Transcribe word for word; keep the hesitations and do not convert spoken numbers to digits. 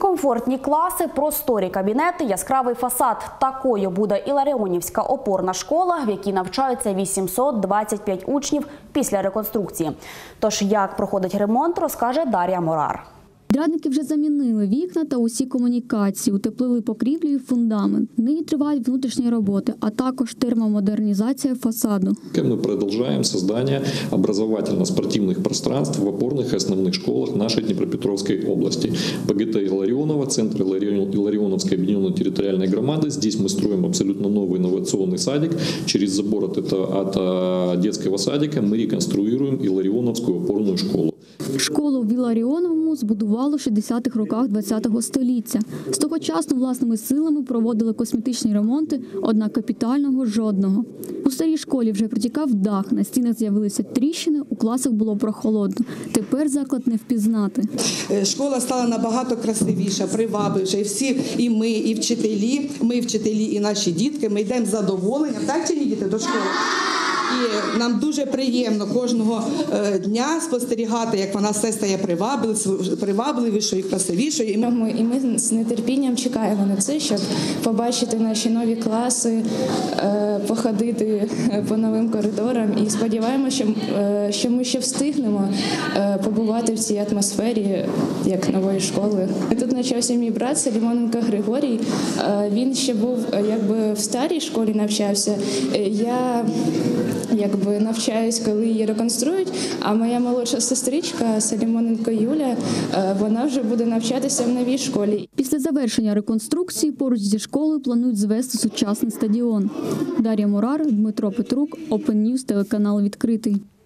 Комфортні класи, просторі кабінети, яскравий фасад. Такою буде Іларіонівська опорна школа, в якій навчаються вісімсот двадцять п'ять учнів після реконструкції. Тож, як проходить ремонт, розкаже Дар'я Морар. Підрядники вже замінили вікна та усі комунікації, утеплили покрівлю і фундамент. Нині тривають внутрішні роботи, а також термомодернизація фасаду. Мы продолжаем создание образовательно-спортивных пространств в опорных и основных школах нашей Днепропетровской области. ПГТ Илларионова, центр Илларионовской объединенной территориальной громады. Здесь мы строим абсолютно новый инновационный садик. Через забор от, от детского садика мы реконструируем Илларионовскую опорную школу. Школу в Іларіоновому збудували в шістдесятих роках ХХ століття. З тогочасно власними силами проводили косметичні ремонти, однак капітального – жодного. У старій школі вже протікав дах, на стінах з'явилися тріщини, у класах було прохолодно. Тепер заклад не впізнати. Школа стала набагато красивіша, привабливіша. І всі, і ми, і вчителі, ми вчителі, і наші дітки, ми йдемо з задоволенням. Так чи ні, діти, до школи? І нам дуже приємно кожного дня спостерігати, як вона все стає привабливішою і красивішою. І ми, і ми з нетерпінням чекаємо на це, щоб побачити наші нові класи, походити по новим коридорам. І сподіваємося, що, що ми ще встигнемо побувати в цій атмосфері, як нової школи. Тут навчався мій брат Салімоненко Григорій. Він ще був якби в старій школі навчався. Я якби навчаюсь, коли її реконструють, а моя молодша сестричка Салімоненко Юля, вона вже буде навчатися в новій школі. Після завершення реконструкції поруч зі школою планують звести сучасний стадіон. Дар'я Морар, Дмитро Петрук, Open News, телеканал «Відкритий».